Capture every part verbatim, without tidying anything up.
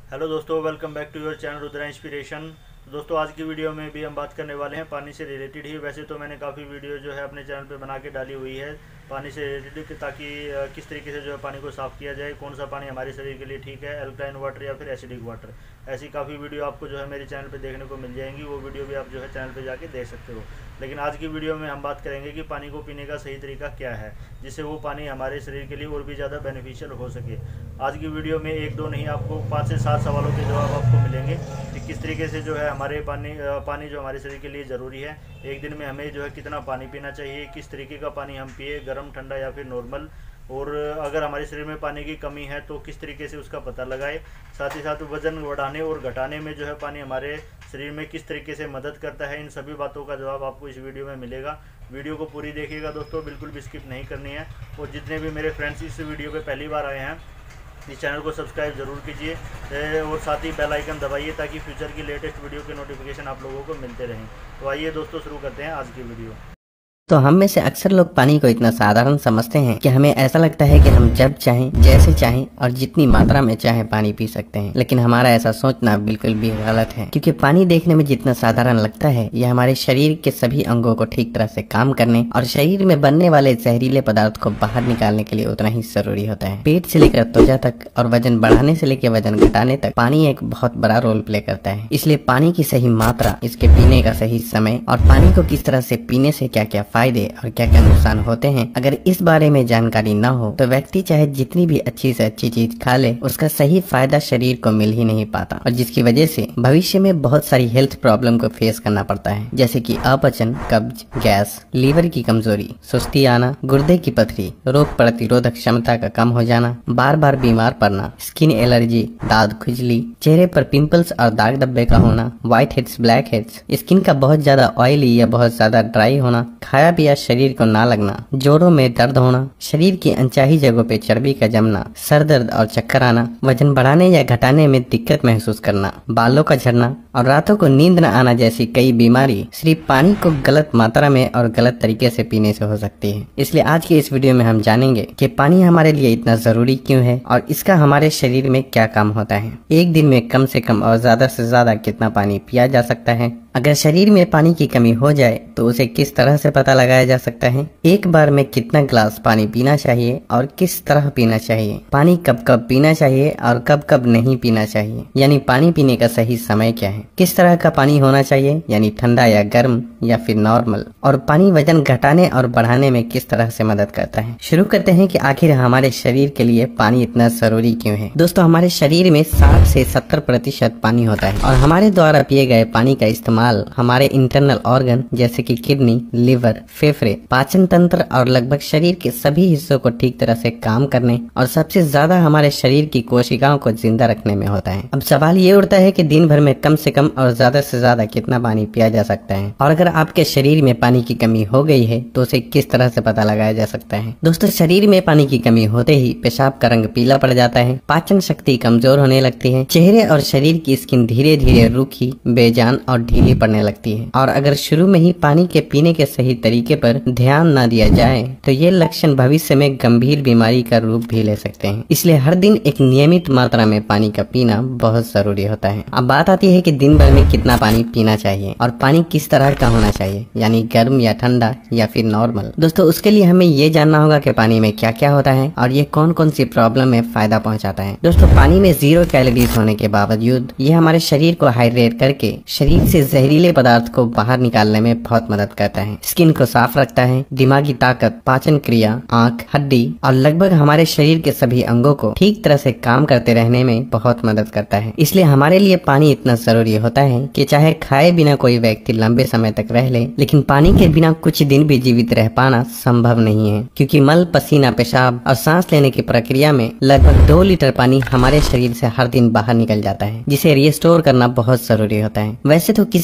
Hello दोस्तों, welcome back to your channel Rudra inspiration. दोस्तों, आज की वीडियो में भी हम बात करने वाले हैं पानी से रिलेटेड ही। वैसे तो मैंने काफ़ी वीडियो जो है अपने चैनल पे बना के डाली हुई है पानी से रिलेटेड, ताकि किस तरीके से जो है पानी को साफ़ किया जाए, कौन सा पानी हमारे शरीर के लिए ठीक है, एल्कलाइन वाटर या फिर एसिडिक वाटर। ऐसी काफ़ी वीडियो आपको जो है मेरे चैनल पे देखने को मिल जाएंगी। वो वीडियो भी आप जो है चैनल पे जाके देख सकते हो। लेकिन आज की वीडियो में हम बात करेंगे कि पानी को पीने का सही तरीका क्या है, जिससे वो पानी हमारे शरीर के लिए और भी ज़्यादा बेनिफिशियल हो सके। आज की वीडियो में एक दो नहीं, आपको पाँच से सात सवालों के जवाब आपको मिलेंगे कि किस तरीके से जो है हमारे पानी पानी जो हमारे शरीर के लिए ज़रूरी है। एक दिन में हमें जो है कितना पानी पीना चाहिए, किस तरीके का पानी हम पिए, गर्म, ठंडा या फिर नॉर्मल। और अगर हमारे शरीर में पानी की कमी है तो किस तरीके से उसका पता लगाए। साथ ही साथ वजन बढ़ाने और घटाने में जो है पानी हमारे शरीर में किस तरीके से मदद करता है। इन सभी बातों का जवाब आपको इस वीडियो में मिलेगा। वीडियो को पूरी देखिएगा दोस्तों, बिल्कुल भी स्किप नहीं करनी है। और जितने भी मेरे फ्रेंड्स इस वीडियो पे पहली बार आए हैं, इस चैनल को सब्सक्राइब जरूर कीजिए और साथ ही बेल आइकन दबाइए ताकि फ्यूचर की लेटेस्ट वीडियो के नोटिफिकेशन आप लोगों को मिलते रहें। तो आइए दोस्तों, शुरू करते हैं आज की वीडियो। तो हम में से अक्सर लोग पानी को इतना साधारण समझते हैं कि हमें ऐसा लगता है कि हम जब चाहें, जैसे चाहें और जितनी मात्रा में चाहें पानी पी सकते हैं। लेकिन हमारा ऐसा सोचना बिल्कुल भी गलत है, क्योंकि पानी देखने में जितना साधारण लगता है, यह हमारे शरीर के सभी अंगों को ठीक तरह से काम करने और शरीर में बनने वाले जहरीले पदार्थ को बाहर निकालने के लिए उतना ही जरूरी होता है। पेट से लेकर त्वचा तक और वजन बढ़ाने से लेकर वजन घटाने तक पानी एक बहुत बड़ा रोल प्ले करता है। इसलिए पानी की सही मात्रा, इसके पीने का सही समय और पानी को किस तरह से पीने से क्या क्या फायदे और क्या क्या नुकसान होते हैं, अगर इस बारे में जानकारी न हो तो व्यक्ति चाहे जितनी भी अच्छी से अच्छी चीज खा ले, उसका सही फायदा शरीर को मिल ही नहीं पाता, और जिसकी वजह से भविष्य में बहुत सारी हेल्थ प्रॉब्लम को फेस करना पड़ता है, जैसे कि अपचन, कब्ज, गैस, लीवर की कमजोरी, सुस्ती आना, गुर्दे की पथरी, रोग प्रतिरोधक क्षमता का कम हो जाना, बार बार बीमार पड़ना, स्किन एलर्जी, दांत खुजली, चेहरे पर पिंपल्स और दाग धब्बे का होना, white heads, black heads, skin का बहुत ज्यादा ऑयली या बहुत ज्यादा ड्राई होना, खाया पिया शरीर को ना लगना, जोड़ों में दर्द होना, शरीर की अनचाही जगहों पे चर्बी का जमना, सर दर्द और चक्कर आना, वजन बढ़ाने या घटाने में दिक्कत महसूस करना, बालों का झड़ना और रातों को नींद न आना जैसी कई बीमारी सिर्फ पानी को गलत मात्रा में और गलत तरीके से पीने से हो सकती है। इसलिए आज की इस वीडियो में हम जानेंगे कि पानी हमारे लिए इतना जरूरी क्यों है और इसका हमारे शरीर में क्या काम होता है। एक दिन में कम से कम और ज्यादा से ज्यादा कितना पानी पिया जा सकता है, अगर शरीर में पानी की कमी हो जाए तो उसे किस तरह से पता लगाया जा सकता है, एक बार में कितना गिलास पानी पीना चाहिए और किस तरह पीना चाहिए, पानी कब कब पीना चाहिए और कब कब नहीं पीना चाहिए, यानी पानी पीने का सही समय क्या है, किस तरह का पानी होना चाहिए, यानी ठंडा या गर्म या फिर नॉर्मल, और पानी वजन घटाने और बढ़ाने में किस तरह से मदद करता है। शुरू करते हैं कि आखिर हमारे शरीर के लिए पानी इतना जरूरी क्यों है। दोस्तों, हमारे शरीर में साठ से सत्तर प्रतिशत पानी होता है और हमारे द्वारा पिए गए पानी का इस्तेमाल हमारे इंटरनल ऑर्गन जैसे कि किडनी, लिवर, फेफड़े, पाचन तंत्र और लगभग शरीर के सभी हिस्सों को ठीक तरह से काम करने और सबसे ज्यादा हमारे शरीर की कोशिकाओं को जिंदा रखने में होता है। अब सवाल ये उठता है कि दिन भर में कम से कम और ज्यादा से ज्यादा कितना पानी पिया जा सकता है, और अगर आपके शरीर में पानी की कमी हो गई है तो उसे किस तरह से पता लगाया जा सकता है। दोस्तों, शरीर में पानी की कमी होते ही पेशाब का रंग पीला पड़ जाता है, पाचन शक्ति कमजोर होने लगती है, चेहरे और शरीर की स्किन धीरे धीरे रूखी, बेजान और ढीली पड़ने लगती है, और अगर शुरू में ही पानी के पीने के सही तरीके पर ध्यान न दिया जाए तो ये लक्षण भविष्य में गंभीर बीमारी का रूप भी ले सकते हैं। इसलिए हर दिन एक नियमित मात्रा में पानी का पीना बहुत जरूरी होता है। अब बात आती है कि दिन भर में कितना पानी पीना चाहिए और पानी किस तरह का होना चाहिए, यानी गर्म या ठंडा या फिर नॉर्मल। दोस्तों, उसके लिए हमें ये जानना होगा कि पानी में क्या क्या होता है और ये कौन कौन सी प्रॉब्लम में फायदा पहुँचाता है। दोस्तों, पानी में जीरो कैलोरीज होने के बावजूद ये हमारे शरीर को हाइड्रेट करके शरीर से जहरीले पदार्थ को बाहर निकालने में बहुत मदद करता है, स्किन को साफ रखता है, दिमागी ताकत, पाचन क्रिया, आंख, हड्डी और लगभग हमारे शरीर के सभी अंगों को ठीक तरह से काम करते रहने में बहुत मदद करता है। इसलिए हमारे लिए पानी इतना जरूरी होता है कि चाहे खाए बिना कोई व्यक्ति लंबे समय तक रह ले, लेकिन पानी के बिना कुछ दिन भी जीवित रह पाना संभव नहीं है, क्योंकि मल, पसीना, पेशाब और सांस लेने की प्रक्रिया में लगभग दो लीटर पानी हमारे शरीर से हर दिन बाहर निकल जाता है, जिसे रिस्टोर करना बहुत जरूरी होता है। वैसे तो किसी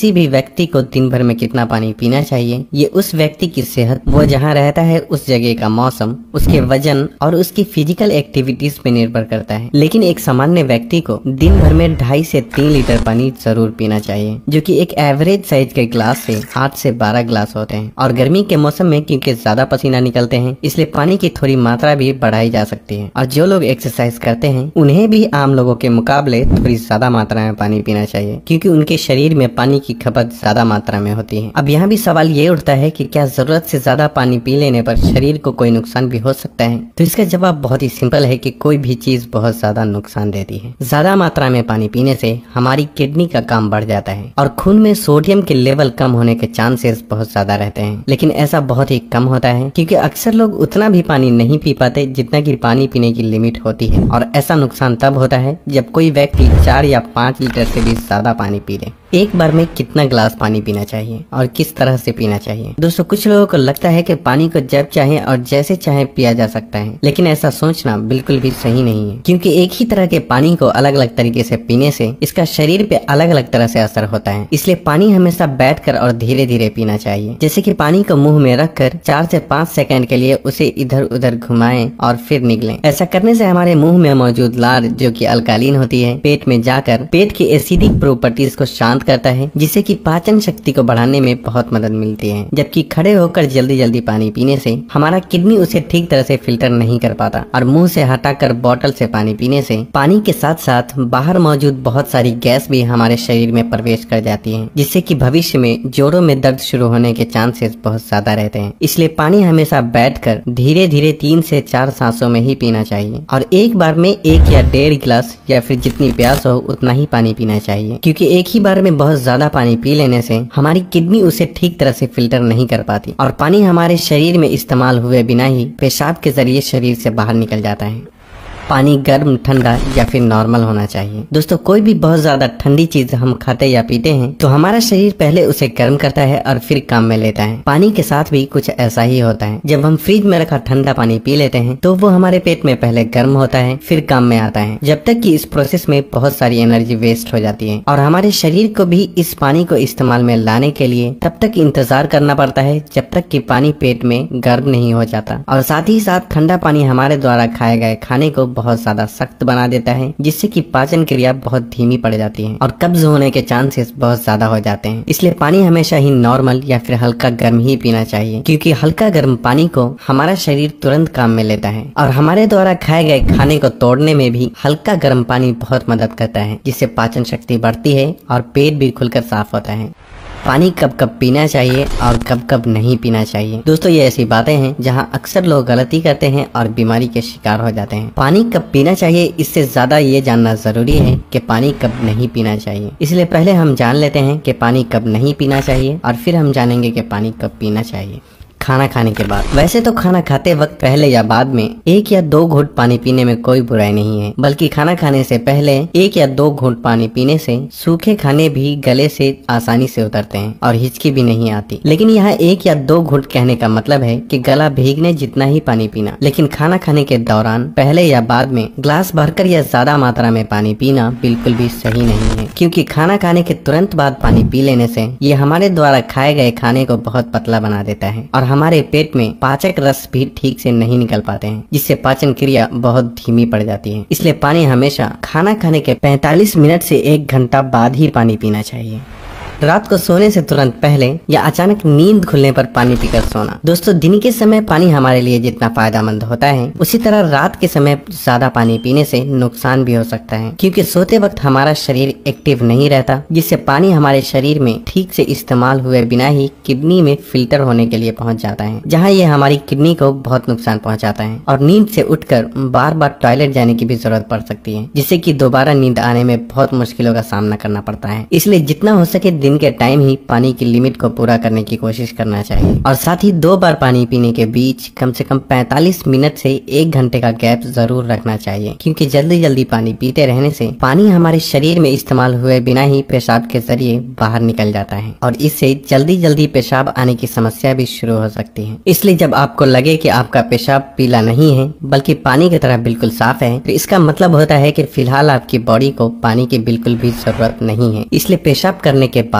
किसी भी व्यक्ति को दिन भर में कितना पानी पीना चाहिए ये उस व्यक्ति की सेहत, वो जहाँ रहता है उस जगह का मौसम, उसके वजन और उसकी फिजिकल एक्टिविटीज पे निर्भर करता है। लेकिन एक सामान्य व्यक्ति को दिन भर में ढाई से तीन लीटर पानी जरूर पीना चाहिए, जो कि एक एवरेज साइज के ग्लास से आठ से बारह ग्लास होते हैं। और गर्मी के मौसम में क्योंकि ज्यादा पसीना निकलते हैं इसलिए पानी की थोड़ी मात्रा भी बढ़ाई जा सकती है। और जो लोग एक्सरसाइज करते हैं उन्हें भी आम लोगों के मुकाबले थोड़ी ज्यादा मात्रा में पानी पीना चाहिए, क्योंकि उनके शरीर में पानी की खपत ज्यादा मात्रा में होती है। अब यहाँ भी सवाल ये उठता है कि क्या जरूरत से ज्यादा पानी पी लेने पर शरीर को कोई नुकसान भी हो सकता है? तो इसका जवाब बहुत ही सिंपल है कि कोई भी चीज बहुत ज्यादा नुकसान देती है। ज्यादा मात्रा में पानी पीने से हमारी किडनी का काम बढ़ जाता है और खून में सोडियम के लेवल कम होने के चांसेस बहुत ज्यादा रहते हैं। लेकिन ऐसा बहुत ही कम होता है क्योंकि अक्सर लोग उतना भी पानी नहीं पी पाते जितना कि पानी पीने की लिमिट होती है। और ऐसा नुकसान तब होता है जब कोई व्यक्ति चार या पाँच लीटर से भी ज्यादा पानी पी ले। एक बार में कितना ग्लास पानी पीना चाहिए और किस तरह से पीना चाहिए? दोस्तों, कुछ लोगों को लगता है कि पानी को जब चाहे और जैसे चाहे पिया जा सकता है, लेकिन ऐसा सोचना बिल्कुल भी सही नहीं है, क्योंकि एक ही तरह के पानी को अलग अलग तरीके से पीने से इसका शरीर पे अलग अलग तरह से असर होता है। इसलिए पानी हमेशा बैठकर और धीरे धीरे पीना चाहिए। जैसे कि पानी को मुंह में रखकर चार से पाँच सेकंड के लिए उसे इधर उधर घुमाएं और फिर निगलें। ऐसा करने से हमारे मुंह में मौजूद लार, जो कि अल्कालीन होती है, पेट में जाकर पेट की एसिडिक प्रॉपर्टीज को शांत करता है, जिससे कि पाचन शक्ति को बढ़ाने में बहुत मदद मिलती है। जबकि खड़े होकर जल्दी जल्दी पानी पीने से हमारा किडनी उसे ठीक तरह से फिल्टर नहीं कर पाता और मुंह से हटाकर बोतल से पानी पीने से पानी के साथ साथ बाहर मौजूद बहुत सारी गैस भी हमारे शरीर में प्रवेश कर जाती है, जिससे कि भविष्य में जोड़ों में दर्द शुरू होने के चांसेस बहुत ज्यादा रहते हैं। इसलिए पानी हमेशा बैठकर धीरे धीरे तीन से चार सांसों में ही पीना चाहिए और एक बार में एक या डेढ़ गिलास या फिर जितनी प्यास हो उतना ही पानी पीना चाहिए, क्योंकि एक ही बार में बहुत ज्यादा पानी पी लेने से हमारी किडनी उसे ठीक तरह से फिल्टर नहीं कर पाती और पानी हमारे शरीर में इस्तेमाल हुए बिना ही पेशाब के जरिए शरीर से बाहर निकल जाता है। पानी गर्म, ठंडा या फिर नॉर्मल होना चाहिए। दोस्तों, कोई भी बहुत ज्यादा ठंडी चीज हम खाते या पीते हैं तो हमारा शरीर पहले उसे गर्म करता है और फिर काम में लेता है। पानी के साथ भी कुछ ऐसा ही होता है। जब हम फ्रिज में रखा ठंडा पानी पी लेते हैं तो वो हमारे पेट में पहले गर्म होता है फिर काम में आता है, जब तक कि इस प्रोसेस में बहुत सारी एनर्जी वेस्ट हो जाती है और हमारे शरीर को भी इस पानी को इस्तेमाल में लाने के लिए तब तक इंतजार करना पड़ता है जब तक कि पानी पेट में गर्म नहीं हो जाता। और साथ ही साथ ठंडा पानी हमारे द्वारा खाए गए खाने को बहुत ज्यादा सख्त बना देता है, जिससे कि पाचन क्रिया बहुत धीमी पड़ जाती है और कब्ज होने के चांसेस बहुत ज्यादा हो जाते हैं। इसलिए पानी हमेशा ही नॉर्मल या फिर हल्का गर्म ही पीना चाहिए, क्योंकि हल्का गर्म पानी को हमारा शरीर तुरंत काम में लेता है और हमारे द्वारा खाए गए खाने को तोड़ने में भी हल्का गर्म पानी बहुत मदद करता है, जिससे पाचन शक्ति बढ़ती है और पेट भी खुलकर साफ होता है। पानी कब कब पीना चाहिए और कब कब नहीं पीना चाहिए? दोस्तों, ये ऐसी बातें हैं जहां अक्सर लोग गलती करते हैं और बीमारी के शिकार हो जाते हैं। पानी कब पीना चाहिए इससे ज्यादा ये जानना जरूरी है कि पानी कब नहीं पीना चाहिए। इसलिए पहले हम जान लेते हैं कि पानी कब नहीं पीना चाहिए और फिर हम जानेंगे कि पानी कब पीना चाहिए। खाना खाने के बाद। वैसे तो खाना खाते वक्त पहले या बाद में एक या दो घूंट पानी पीने में कोई बुराई नहीं है, बल्कि खाना खाने से पहले एक या दो घूंट पानी पीने से सूखे खाने भी गले से आसानी से उतरते हैं और हिचकी भी नहीं आती। लेकिन यहाँ एक या दो घूंट कहने का मतलब है कि गला भीगने जितना ही पानी पीना। लेकिन खाना खाने के दौरान पहले या बाद में ग्लास भरकर या ज्यादा मात्रा में पानी पीना बिल्कुल भी सही नहीं है, क्योंकि खाना खाने के तुरंत बाद पानी पी लेने से ये हमारे द्वारा खाए गए खाने को बहुत पतला बना देता है और हमारे पेट में पाचक रस भी ठीक से नहीं निकल पाते हैं, जिससे पाचन क्रिया बहुत धीमी पड़ जाती है। इसलिए पानी हमेशा खाना खाने के पैंतालीस मिनट से एक घंटा बाद ही पानी पीना चाहिए। रात को सोने से तुरंत पहले या अचानक नींद खुलने पर पानी पीकर सोना। दोस्तों, दिन के समय पानी हमारे लिए जितना फायदेमंद होता है उसी तरह रात के समय ज्यादा पानी पीने से नुकसान भी हो सकता है, क्योंकि सोते वक्त हमारा शरीर एक्टिव नहीं रहता, जिससे पानी हमारे शरीर में ठीक से इस्तेमाल हुए बिना ही किडनी में फिल्टर होने के लिए पहुंच जाता है, जहां ये हमारी किडनी को बहुत नुकसान पहुंचाता है और नींद से उठकर बार बार टॉयलेट जाने की भी जरूरत पड़ सकती है, जिससे कि दोबारा नींद आने में बहुत मुश्किलों का सामना करना पड़ता है। इसलिए जितना हो सके दिन के टाइम ही पानी की लिमिट को पूरा करने की कोशिश करना चाहिए और साथ ही दो बार पानी पीने के बीच कम से कम पैंतालीस मिनट से एक घंटे का गैप जरूर रखना चाहिए, क्योंकि जल्दी जल्दी पानी पीते रहने से पानी हमारे शरीर में इस्तेमाल हुए बिना ही पेशाब के जरिए बाहर निकल जाता है और इससे जल्दी जल्दी पेशाब आने की समस्या भी शुरू हो सकती है। इसलिए जब आपको लगे कि आपका पेशाब पीला नहीं है बल्कि पानी की तरह बिल्कुल साफ है, तो इसका मतलब होता है कि फिलहाल आपकी बॉडी को पानी की बिल्कुल भी जरूरत नहीं है। इसलिए पेशाब करने के बाद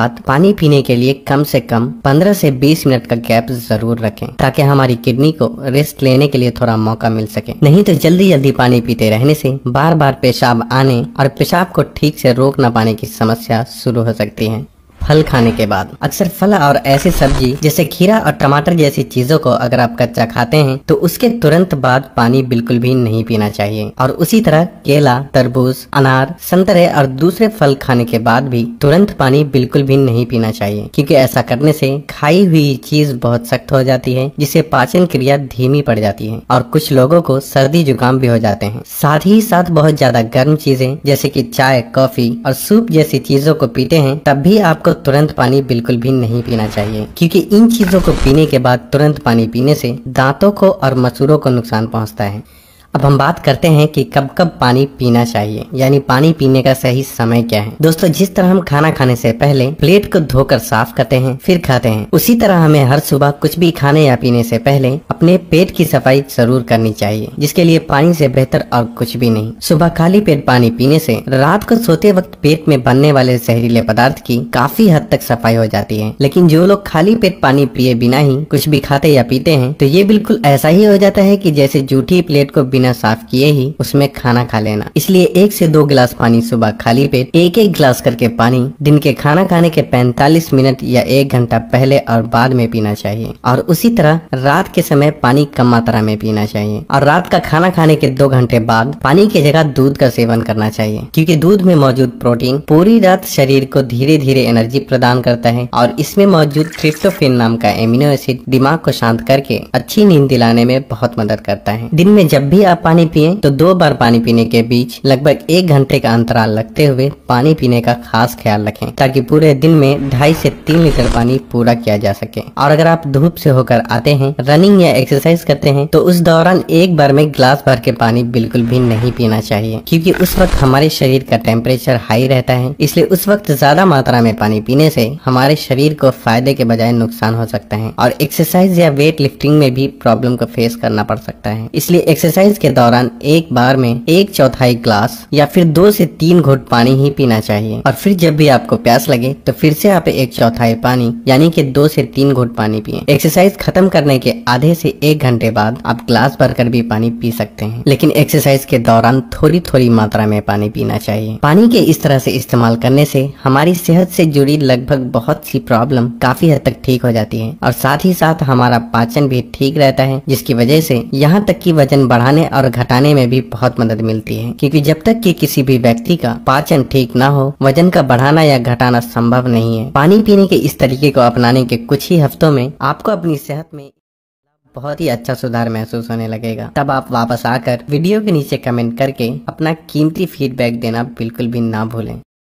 बाद पानी पीने के लिए कम से कम पंद्रह से बीस मिनट का गैप जरूर रखें, ताकि हमारी किडनी को रेस्ट लेने के लिए थोड़ा मौका मिल सके। नहीं तो जल्दी जल्दी पानी पीते रहने से बार बार पेशाब आने और पेशाब को ठीक से रोक न पाने की समस्या शुरू हो सकती है। फल खाने के बाद अक्सर फल और ऐसी सब्जी जैसे खीरा और टमाटर जैसी चीजों को अगर आप कच्चा खाते हैं तो उसके तुरंत बाद पानी बिल्कुल भी नहीं पीना चाहिए। और उसी तरह केला, तरबूज, अनार, संतरे और दूसरे फल खाने के बाद भी तुरंत पानी बिल्कुल भी नहीं पीना चाहिए, क्योंकि ऐसा करने से खाई हुई चीज बहुत सख्त हो जाती है, जिससे पाचन क्रिया धीमी पड़ जाती है और कुछ लोगों को सर्दी जुकाम भी हो जाते हैं। साथ ही साथ बहुत ज्यादा गर्म चीजें जैसे कि चाय, कॉफी और सूप जैसी चीजों को पीते हैं तब भी आपको तुरंत पानी बिल्कुल भी नहीं पीना चाहिए, क्योंकि इन चीजों को पीने के बाद तुरंत पानी पीने से दांतों को और मसूड़ों को नुकसान पहुंचता है। अब हम बात करते हैं कि कब कब पानी पीना चाहिए, यानी पानी पीने का सही समय क्या है। दोस्तों, जिस तरह हम खाना खाने से पहले प्लेट को धोकर साफ करते हैं फिर खाते हैं, उसी तरह हमें हर सुबह कुछ भी खाने या पीने से पहले अपने पेट की सफाई जरूर करनी चाहिए, जिसके लिए पानी से बेहतर और कुछ भी नहीं। सुबह खाली पेट पानी पीने से रात को सोते वक्त पेट में बनने वाले जहरीले पदार्थ की काफी हद तक सफाई हो जाती है। लेकिन जो लोग खाली पेट पानी पिए बिना ही कुछ भी खाते या पीते हैं तो ये बिल्कुल ऐसा ही हो जाता है कि जैसे जूठी प्लेट को बिना साफ किए ही उसमें खाना खा लेना। इसलिए एक से दो गिलास पानी सुबह खाली पेट, एक एक गिलास करके पानी दिन के खाना खाने के पैंतालीस मिनट या एक घंटा पहले और बाद में पीना चाहिए। और उसी तरह रात के समय पानी कम मात्रा में पीना चाहिए और रात का खाना खाने के दो घंटे बाद पानी की जगह दूध का सेवन करना चाहिए, क्योंकि दूध में मौजूद प्रोटीन पूरी रात शरीर को धीरे धीरे एनर्जी प्रदान करता है और इसमें मौजूद ट्रिप्टोफैन नाम का एमिनो एसिड दिमाग को शांत करके अच्छी नींद दिलाने में बहुत मदद करता है। दिन में जब भी आप पानी पिए तो दो बार पानी पीने के बीच लगभग एक घंटे का अंतराल रखते हुए पानी पीने का खास ख्याल रखें, ताकि पूरे दिन में ढाई से तीन लीटर पानी पूरा किया जा सके। और अगर आप धूप से होकर आते हैं, रनिंग या एक्सरसाइज करते हैं तो उस दौरान एक बार में गिलास भर के पानी बिल्कुल भी नहीं पीना चाहिए, क्योंकि उस वक्त हमारे शरीर का टेम्परेचर हाई रहता है। इसलिए उस वक्त ज्यादा मात्रा में पानी पीने से हमारे शरीर को फायदे के बजाय नुकसान हो सकता है और एक्सरसाइज या वेट लिफ्टिंग में भी प्रॉब्लम को फेस करना पड़ सकता है। इसलिए एक्सरसाइज के दौरान एक बार में एक चौथाई ग्लास या फिर दो से तीन घूंट पानी ही पीना चाहिए और फिर जब भी आपको प्यास लगे तो फिर से आप एक चौथाई पानी यानी कि दो से तीन घूंट पानी पिए। एक्सरसाइज खत्म करने के आधे से एक घंटे बाद आप ग्लास भरकर भी पानी पी सकते हैं, लेकिन एक्सरसाइज के दौरान थोड़ी थोड़ी मात्रा में पानी पीना चाहिए। पानी के इस तरह से इस्तेमाल करने से हमारी सेहत से जुड़ी लगभग बहुत सी प्रॉब्लम काफी हद तक ठीक हो जाती है और साथ ही साथ हमारा पाचन भी ठीक रहता है, जिसकी वजह से यहाँ तक कि वजन बढ़ाने और घटाने में भी बहुत मदद मिलती है, क्योंकि जब तक कि किसी भी व्यक्ति का पाचन ठीक ना हो वजन का बढ़ाना या घटाना संभव नहीं है। पानी पीने के इस तरीके को अपनाने के कुछ ही हफ्तों में आपको अपनी सेहत में बहुत ही अच्छा सुधार महसूस होने लगेगा। तब आप वापस आकर वीडियो के नीचे कमेंट करके अपना कीमती फीडबैक देना बिल्कुल भी ना भूलें।